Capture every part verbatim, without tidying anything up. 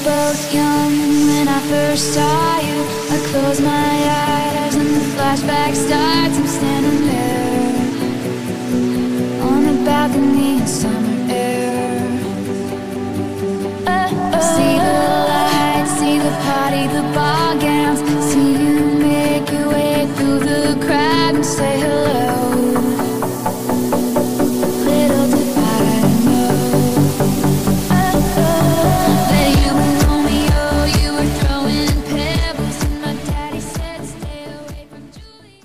both young when I first saw you. I close my eyes and the flashback starts. I'm standing there on the balcony in summer air. See the lights, see the party, the ball gowns. See you make your way through the crowd and say hello. Little did I know that you were Romeo, you were throwing pebbles, and my daddy said stay away from Julie.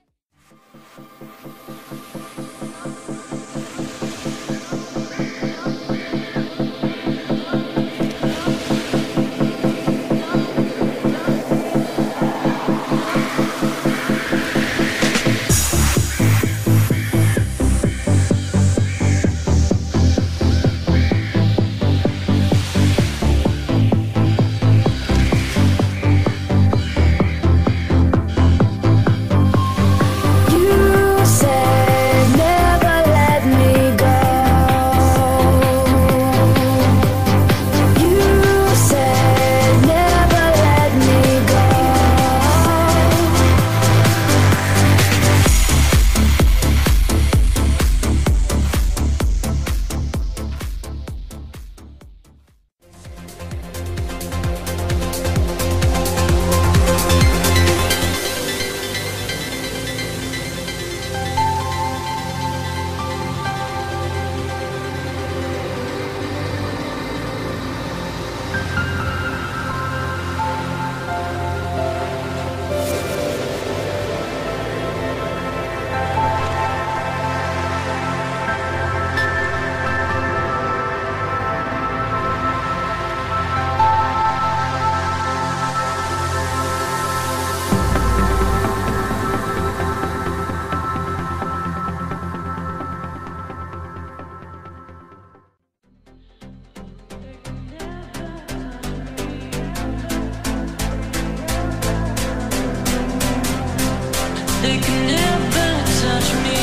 They can never touch me.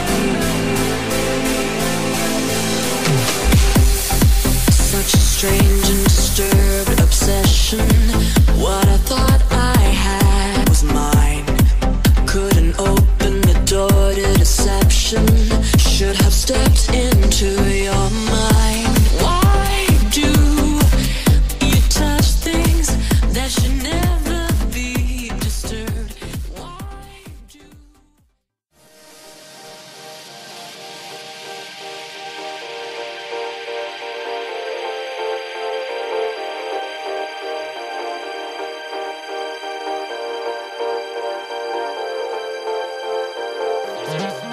Such a strange and disturbed obsession. What I thought I had was mine. Couldn't open the door to deception. Should have stepped into your mind. Why do you touch things that should never be disturbed? Mm-hmm.